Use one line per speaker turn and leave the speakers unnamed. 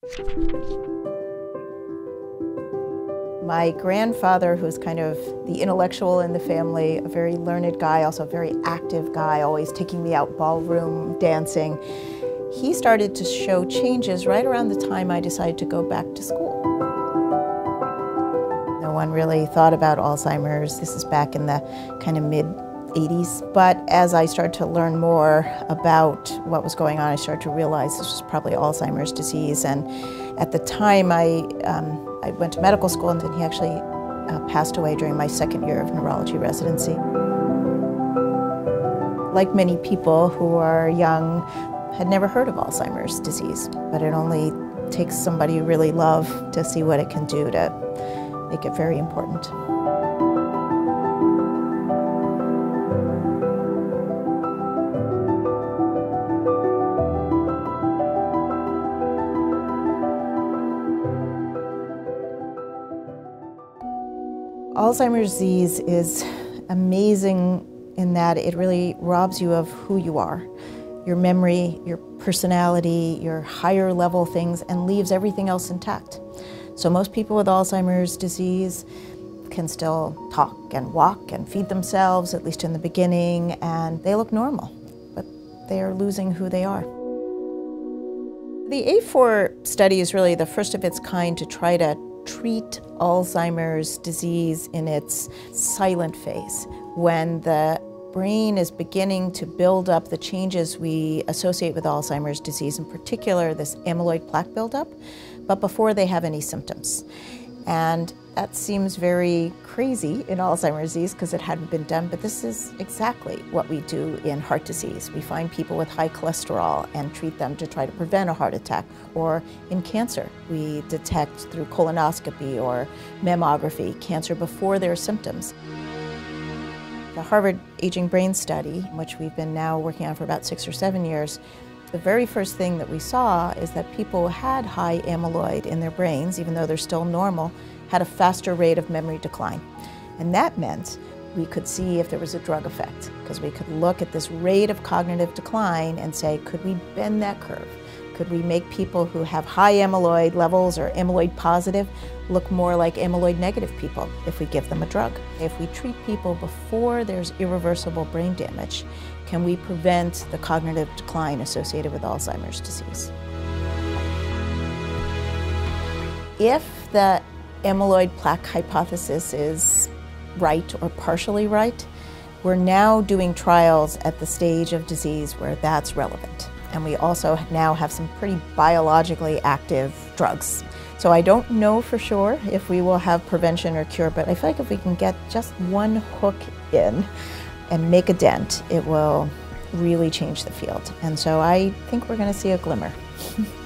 My grandfather, who's kind of the intellectual in the family, a very learned guy, also a very active guy, always taking me out ballroom dancing, he started to show changes right around the time I decided to go back to school. No one really thought about Alzheimer's. This is back in the kind of mid-80s. But as I started to learn more about what was going on, I started to realize this was probably Alzheimer's disease. And at the time, I went to medical school, and then he actually passed away during my second year of neurology residency. Like many people who are young, had never heard of Alzheimer's disease, but it only takes somebody you really love to see what it can do to make it very important. Alzheimer's disease is amazing in that it really robs you of who you are, your memory, your personality, your higher level things, and leaves everything else intact. So most people with Alzheimer's disease can still talk and walk and feed themselves, at least in the beginning, and they look normal, but they are losing who they are. The A4 study is really the first of its kind to try to treat Alzheimer's disease in its silent phase, when the brain is beginning to build up the changes we associate with Alzheimer's disease, in particular this amyloid plaque buildup, but before they have any symptoms. And that seems very crazy in Alzheimer's disease because it hadn't been done, but this is exactly what we do in heart disease. We find people with high cholesterol and treat them to try to prevent a heart attack. Or in cancer, we detect through colonoscopy or mammography cancer before there are symptoms. The Harvard Aging Brain Study, which we've been now working on for about 6 or 7 years, the very first thing that we saw is that people who had high amyloid in their brains, even though they're still normal, had a faster rate of memory decline. And that meant we could see if there was a drug effect, because we could look at this rate of cognitive decline and say, could we bend that curve? Could we make people who have high amyloid levels or amyloid positive look more like amyloid negative people if we give them a drug? If we treat people before there's irreversible brain damage, can we prevent the cognitive decline associated with Alzheimer's disease? If the amyloid plaque hypothesis is right or partially right, we're now doing trials at the stage of disease where that's relevant. And we also now have some pretty biologically active drugs. So I don't know for sure if we will have prevention or cure, but I feel like if we can get just one hook in and make a dent, it will really change the field. And so I think we're going to see a glimmer.